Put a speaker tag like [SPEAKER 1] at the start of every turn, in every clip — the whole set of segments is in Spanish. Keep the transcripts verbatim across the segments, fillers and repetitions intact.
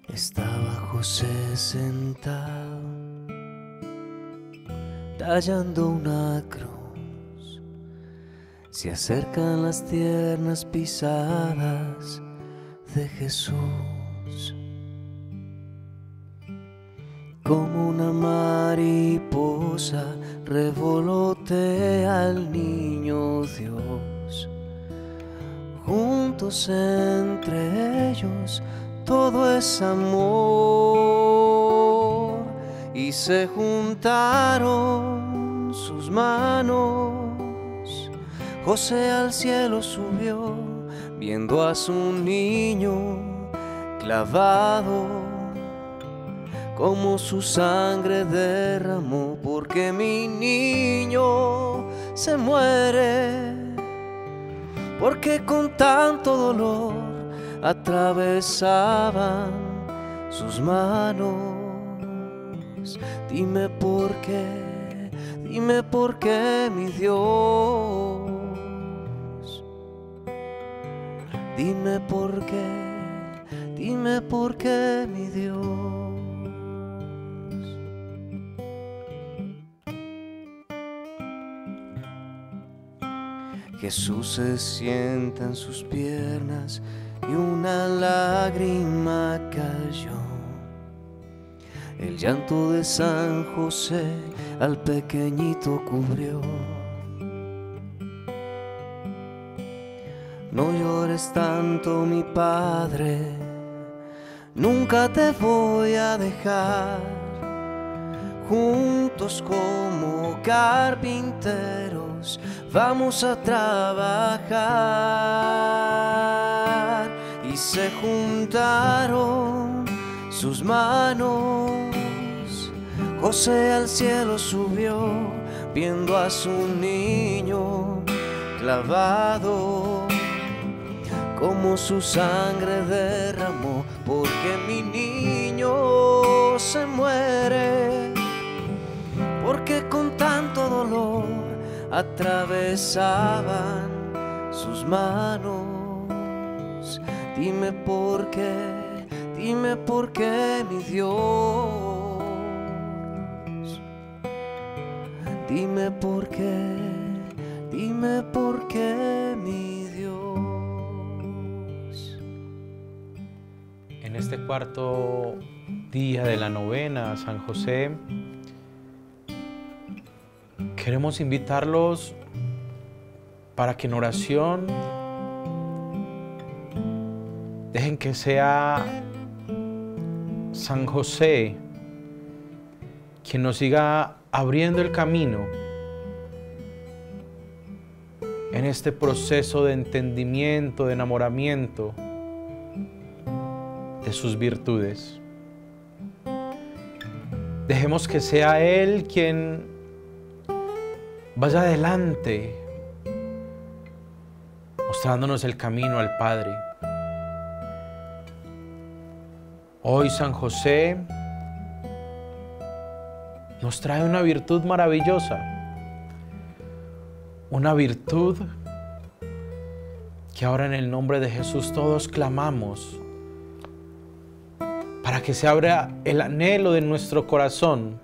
[SPEAKER 1] Estaba José sentado, tallando una cruz. Se acercan las tiernas pisadas de Jesús. Como una mariposa revolotea al niño Dios. Juntos entre ellos todo es amor, y se juntaron sus manos. José al cielo subió, viendo a su niño clavado, como su sangre derramó, porque mi niño se muere, porque con tanto dolor atravesaban sus manos. Dime por qué, dime por qué, mi Dios. Dime por qué, dime por qué, mi Dios. Jesús se sienta en sus piernas y una lágrima cayó. El llanto de San José al pequeñito cubrió. No llores tanto, mi padre, nunca te voy a dejar. Juntos como carpinteros vamos a trabajar. Y se juntaron sus manos. José al cielo subió, viendo a su niño clavado, como su sangre derramó, porque mi niño se muere, porque con tanto dolor atravesaban sus manos. Dime por qué, dime por qué, mi Dios. Dime por qué, dime por qué, mi Dios.
[SPEAKER 2] En este cuarto día de la novena a San José, queremos invitarlos para que en oración dejen que sea San José quien nos siga abriendo el camino en este proceso de entendimiento, de enamoramiento de sus virtudes. Dejemos que sea Él quien vaya adelante, mostrándonos el camino al Padre. Hoy San José nos trae una virtud maravillosa, una virtud que ahora en el nombre de Jesús todos clamamos, para que se abra el anhelo de nuestro corazón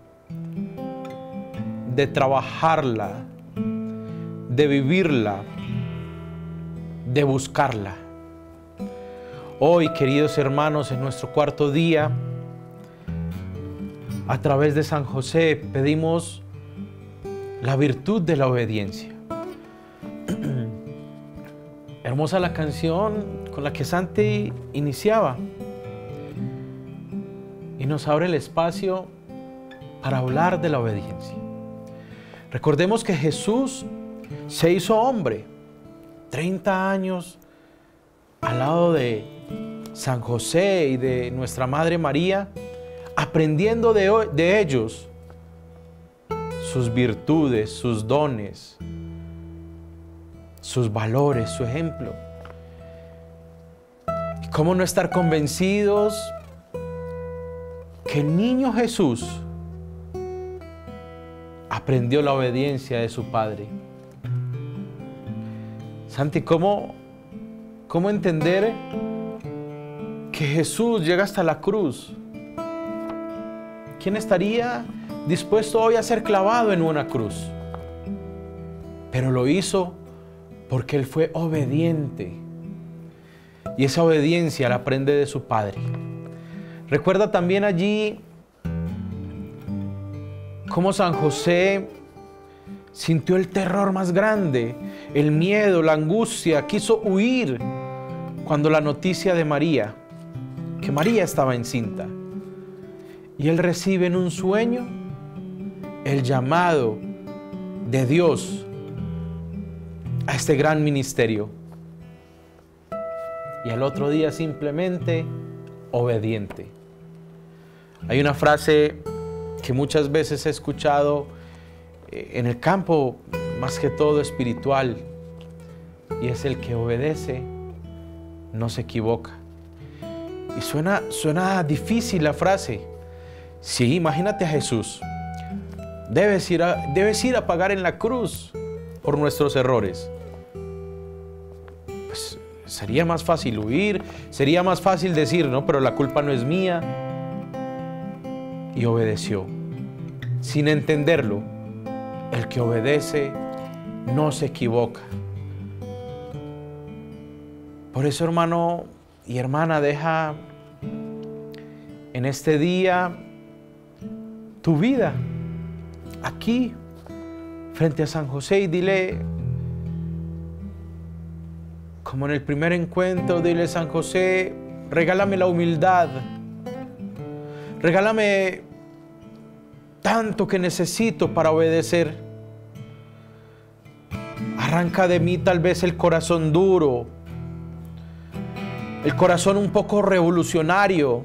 [SPEAKER 2] de trabajarla, de vivirla, de buscarla. Hoy, queridos hermanos, en nuestro cuarto día, a través de San José, pedimos la virtud de la obediencia. Hermosa la canción con la que Santi iniciaba y nos abre el espacio para hablar de la obediencia. Recordemos que Jesús se hizo hombre, treinta años al lado de San José y de nuestra Madre María, aprendiendo de, de ellos sus virtudes, sus dones, sus valores, su ejemplo. ¿Y cómo no estar convencidos que el niño Jesús aprendió la obediencia de su Padre? Santi, ¿cómo, cómo entender que Jesús llega hasta la cruz. ¿Quién estaría dispuesto hoy a ser clavado en una cruz? Pero lo hizo porque Él fue obediente. Y esa obediencia la aprende de su Padre. Recuerda también allí cómo San José sintió el terror más grande, el miedo, la angustia, quiso huir cuando la noticia de María, que María estaba encinta. Y él recibe en un sueño el llamado de Dios a este gran ministerio. Y al otro día simplemente obediente. Hay una frase que muchas veces he escuchado en el campo, más que todo espiritual, y es: el que obedece no se equivoca. Y suena, suena difícil la frase. Sí, imagínate a Jesús. Debes ir, a, debes ir a pagar en la cruz por nuestros errores. Pues sería más fácil huir, sería más fácil decir, no, pero la culpa no es mía. Y obedeció, sin entenderlo. El que obedece no se equivoca. Por eso, hermano y hermana, deja en este día tu vida aquí frente a San José y dile, como en el primer encuentro, dile: San José, regálame la humildad, regálame tanto que necesito para obedecer. Arranca de mí tal vez el corazón duro, el corazón un poco revolucionario.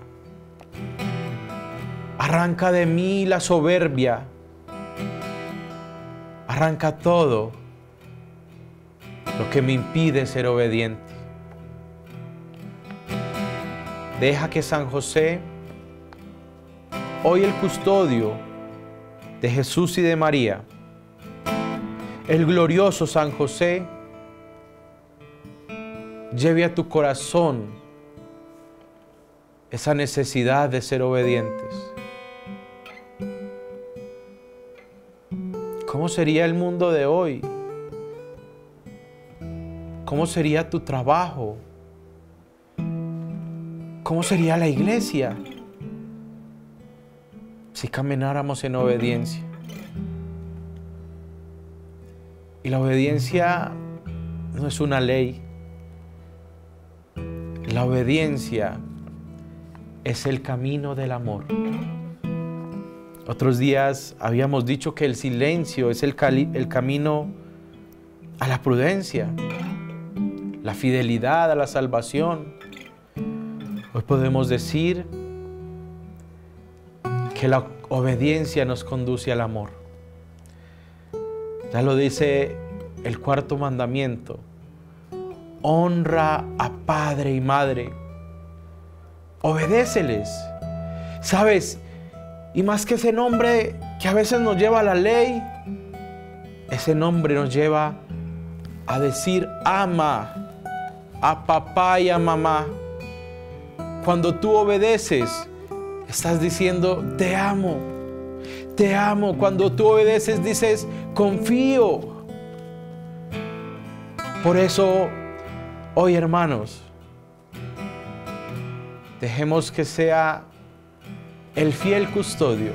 [SPEAKER 2] Arranca de mí la soberbia. Arranca todo lo que me impide ser obediente. Deja que San José, hoy el custodio de Jesús y de María, el glorioso San José, lleve a tu corazón esa necesidad de ser obedientes. ¿Cómo sería el mundo de hoy? ¿Cómo sería tu trabajo? ¿Cómo sería la iglesia si camináramos en obediencia? Y la obediencia no es una ley. La obediencia es el camino del amor. Otros días habíamos dicho que el silencio es el, cali- el camino a la prudencia, la fidelidad a la salvación. Hoy podemos decir que la obediencia nos conduce al amor. Ya lo dice el cuarto mandamiento: honra a padre y madre. Obedéceles. ¿Sabes? Y más que ese nombre que a veces nos lleva a la ley, ese nombre nos lleva a decir ama a papá y a mamá. Cuando tú obedeces, estás diciendo te amo, te amo. Cuando tú obedeces, dices confío. Por eso, hoy, hermanos, dejemos que sea el fiel custodio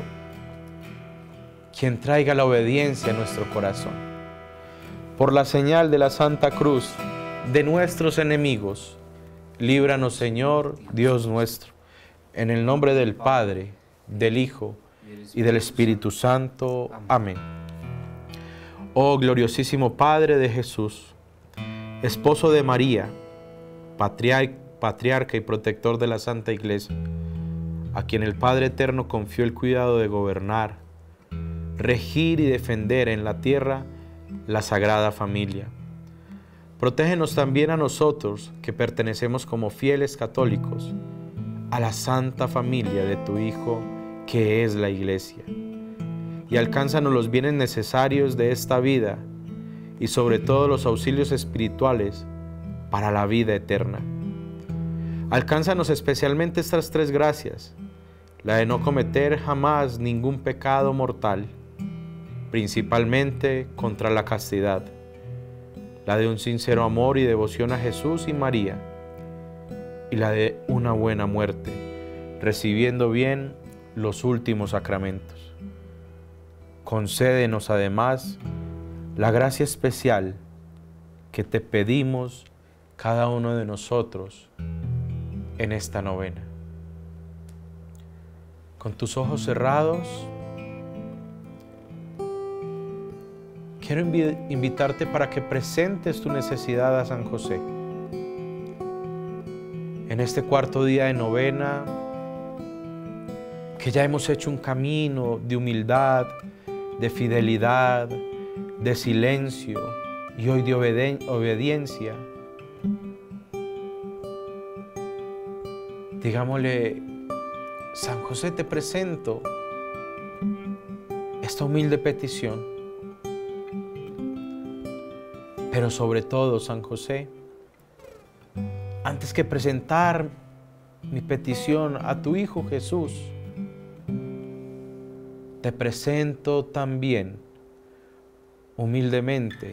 [SPEAKER 2] quien traiga la obediencia a nuestro corazón. Por la señal de la Santa Cruz de nuestros enemigos, líbranos, Señor, Dios nuestro, en el nombre del Padre, del Hijo y del Espíritu Santo. Amén. Oh gloriosísimo Padre de Jesús, esposo de María, patriar- patriarca y protector de la Santa Iglesia, a quien el Padre Eterno confió el cuidado de gobernar, regir y defender en la tierra la Sagrada Familia. Protégenos también a nosotros, que pertenecemos como fieles católicos a la Santa Familia de tu Hijo, que es la Iglesia. Y alcánzanos los bienes necesarios de esta vida y sobre todo los auxilios espirituales para la vida eterna. Alcánzanos especialmente estas tres gracias: la de no cometer jamás ningún pecado mortal, principalmente contra la castidad, la de un sincero amor y devoción a Jesús y María, y la de una buena muerte, recibiendo bien los últimos sacramentos. Concédenos además la gracia especial que te pedimos cada uno de nosotros en esta novena. Con tus ojos cerrados, quiero invi- invitarte para que presentes tu necesidad a San José. En este cuarto día de novena, que ya hemos hecho un camino de humildad, de fidelidad, de silencio y hoy de obeden- obediencia, digámosle: San José, te presento esta humilde petición. Pero sobre todo, San José, antes que presentar mi petición a tu Hijo Jesús, te presento también humildemente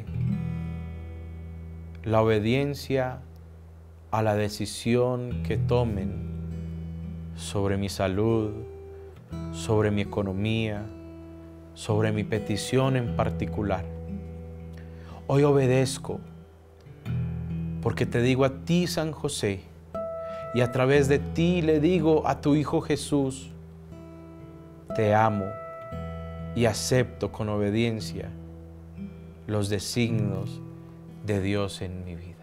[SPEAKER 2] la obediencia a la decisión que tomen sobre mi salud, sobre mi economía, sobre mi petición en particular. Hoy obedezco porque te digo a ti, San José, y a través de ti le digo a tu Hijo Jesús: te amo y acepto con obediencia los designios de Dios en mi vida.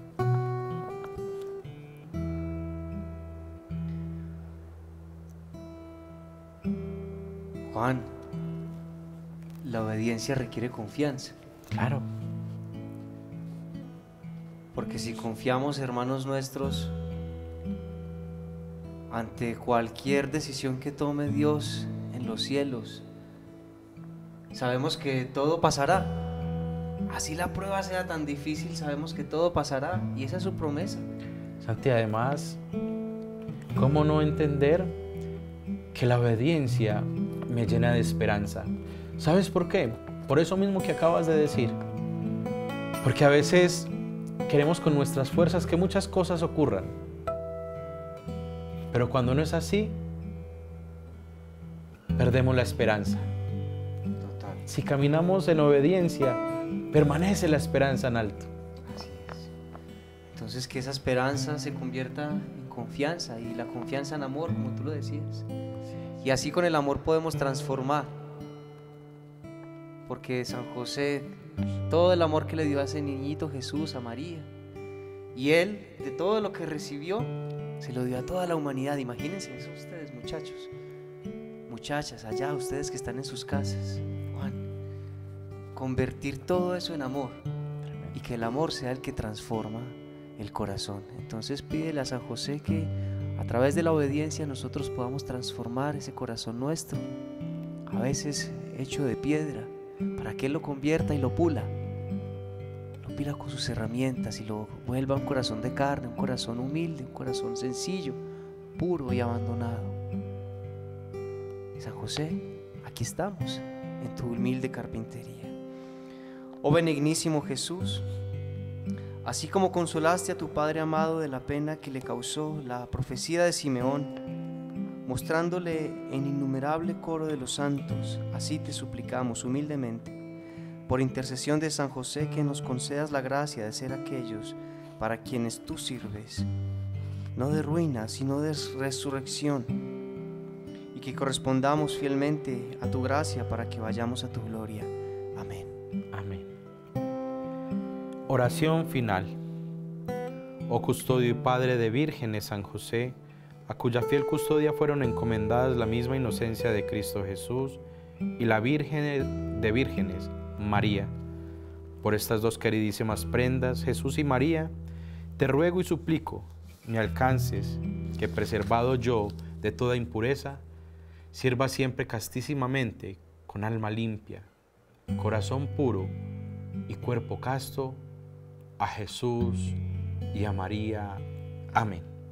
[SPEAKER 1] Juan, la obediencia requiere confianza.
[SPEAKER 2] Claro.
[SPEAKER 1] Porque si confiamos, hermanos nuestros, ante cualquier decisión que tome Dios en los cielos, sabemos que todo pasará. Así la prueba sea tan difícil, sabemos que todo pasará, y esa es su promesa.
[SPEAKER 2] Santi, además, ¿cómo no entender que la obediencia me llena de esperanza? ¿Sabes por qué? Por eso mismo que acabas de decir. Porque a veces queremos con nuestras fuerzas que muchas cosas ocurran. Pero cuando no es así, perdemos la esperanza.
[SPEAKER 1] Total.
[SPEAKER 2] Si caminamos en obediencia, permanece la esperanza en alto.
[SPEAKER 1] Así es. Entonces, que esa esperanza se convierta en confianza, y la confianza en amor, como tú lo decías. Y así con el amor podemos transformar. Porque San José, todo el amor que le dio a ese niñito Jesús, a María, y él, de todo lo que recibió, se lo dio a toda la humanidad. Imagínense eso ustedes, muchachos, muchachas, allá ustedes que están en sus casas. Juan, convertir todo eso en amor, y que el amor sea el que transforma el corazón. Entonces pídele a San José que a través de la obediencia nosotros podamos transformar ese corazón nuestro, a veces hecho de piedra, para que Él lo convierta y lo pula, lo pila con sus herramientas y lo vuelva un corazón de carne, un corazón humilde, un corazón sencillo, puro y abandonado. Y San José, aquí estamos, en tu humilde carpintería. Oh benignísimo Jesús, así como consolaste a tu Padre amado de la pena que le causó la profecía de Simeón, mostrándole en innumerable coro de los santos, así te suplicamos humildemente, por intercesión de San José, que nos concedas la gracia de ser aquellos para quienes tú sirves, no de ruina, sino de resurrección, y que correspondamos fielmente a tu gracia para que vayamos a tu gloria. Amén.
[SPEAKER 2] Amén. Oración final. Oh custodio y Padre de vírgenes, San José, a cuya fiel custodia fueron encomendadas la misma inocencia de Cristo Jesús y la Virgen de vírgenes, María. Por estas dos queridísimas prendas, Jesús y María, te ruego y suplico, me alcances, que preservado yo de toda impureza, sirva siempre castísimamente, con alma limpia, corazón puro y cuerpo casto, a Jesús y a María. Amén.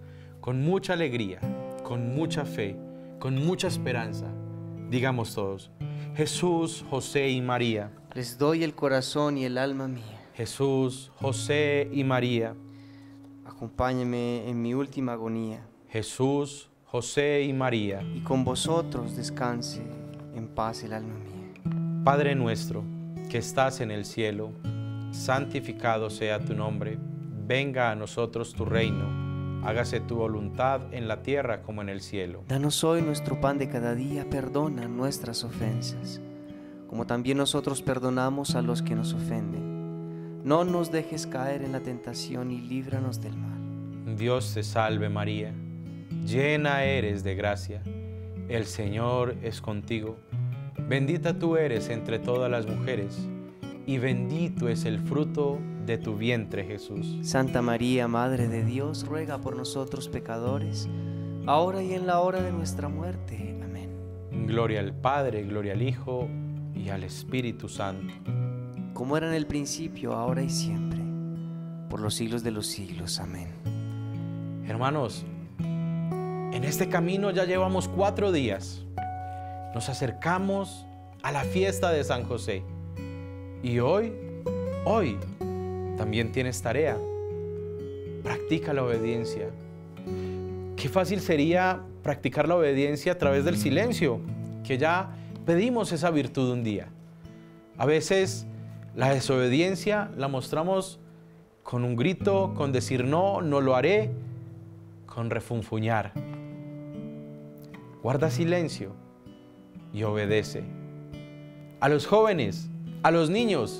[SPEAKER 2] con mucha alegría, con mucha fe, con mucha esperanza, digamos todos: Jesús, José y María.
[SPEAKER 1] Les doy el corazón y el alma mía.
[SPEAKER 2] Jesús, José y María.
[SPEAKER 1] Acompáñenme en mi última agonía.
[SPEAKER 2] Jesús, José y María.
[SPEAKER 1] Y con vosotros descanse en paz el alma mía.
[SPEAKER 2] Padre nuestro, que estás en el cielo, santificado sea tu nombre. Venga a nosotros tu reino. Hágase tu voluntad en la tierra como en el cielo.
[SPEAKER 1] Danos hoy nuestro pan de cada día. Perdona nuestras ofensas, como también nosotros perdonamos a los que nos ofenden. No nos dejes caer en la tentación y líbranos del mal.
[SPEAKER 2] Dios te salve María, llena eres de gracia. El Señor es contigo. Bendita tú eres entre todas las mujeres, y bendito es el fruto de tu vientre, Jesús.
[SPEAKER 1] Santa María, Madre de Dios, ruega por nosotros pecadores, ahora y en la hora de nuestra muerte. Amén.
[SPEAKER 2] Gloria al Padre, gloria al Hijo y al Espíritu Santo.
[SPEAKER 1] Como era en el principio, ahora y siempre, por los siglos de los siglos. Amén.
[SPEAKER 2] Hermanos, en este camino ya llevamos cuatro días. Nos acercamos a la fiesta de San José. Y hoy, hoy, también tienes tarea. Practica la obediencia. Qué fácil sería practicar la obediencia a través del silencio, que ya pedimos esa virtud un día. A veces la desobediencia la mostramos con un grito, con decir no, no lo haré, con refunfuñar. Guarda silencio y obedece. A los jóvenes, a los niños,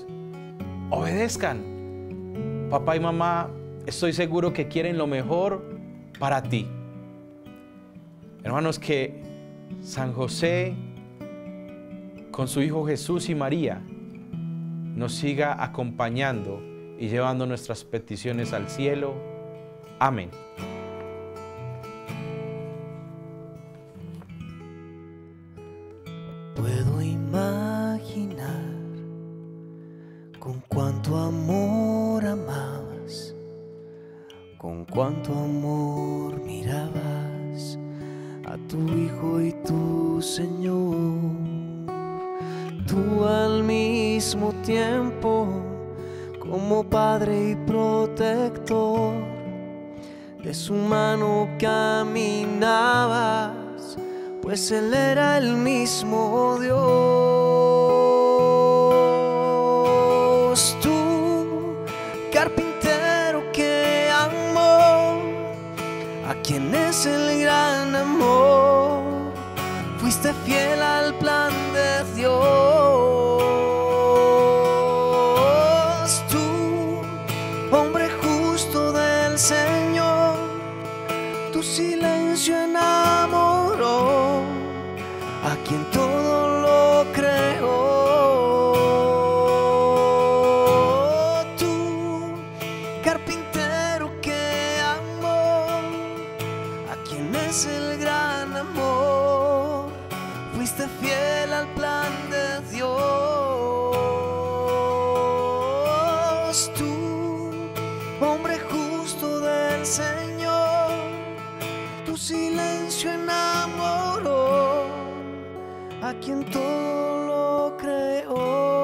[SPEAKER 2] obedezcan. Papá y mamá, estoy seguro que quieren lo mejor para ti. Hermanos, que San José, con su Hijo Jesús y María, nos siga acompañando y llevando nuestras peticiones al cielo. Amén.
[SPEAKER 1] Puedo imaginar con cuánto amor amabas, con cuánto amor mirabas a tu Hijo y tu Señor. Tú al mismo tiempo, como Padre y protector, de su mano caminabas, pues Él era el mismo Dios. Tú, carpintero que amó, a quien es el gran amor, fuiste fiel al plan de Dios. Tú, hombre justo del Señor, tu silencio enamoró a quien todo lo creó. Tú, carpintero que amó, a quien es el gran amor, fuiste fiel al plan de Dios. Tú, hombre justo del Señor, tu silencio enamoró a quien todo lo creó.